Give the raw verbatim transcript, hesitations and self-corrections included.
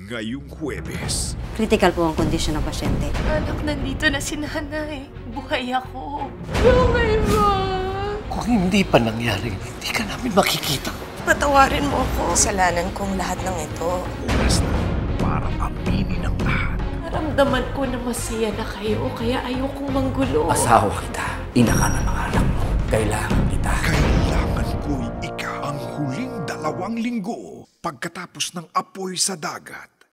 ngayong Huwebes. Critical po ang kondisyon ng pasyente. Anak, nandito na si nanay. Buhay ako. Buhay mo! Kung hindi pa nangyari, hindi ka namin makikita. Patawarin mo ako. Kasalanan kong lahat ng ito. Oras na para aminin ang lahat. Naramdaman ko na masaya na kayo, kaya ayokong manggulo. Asawa kita. Ina ka ng mga anak mo. Kailangan kita. Kailangan ko'y ika ang huling dalawang linggo pagkatapos ng apoy sa dagat.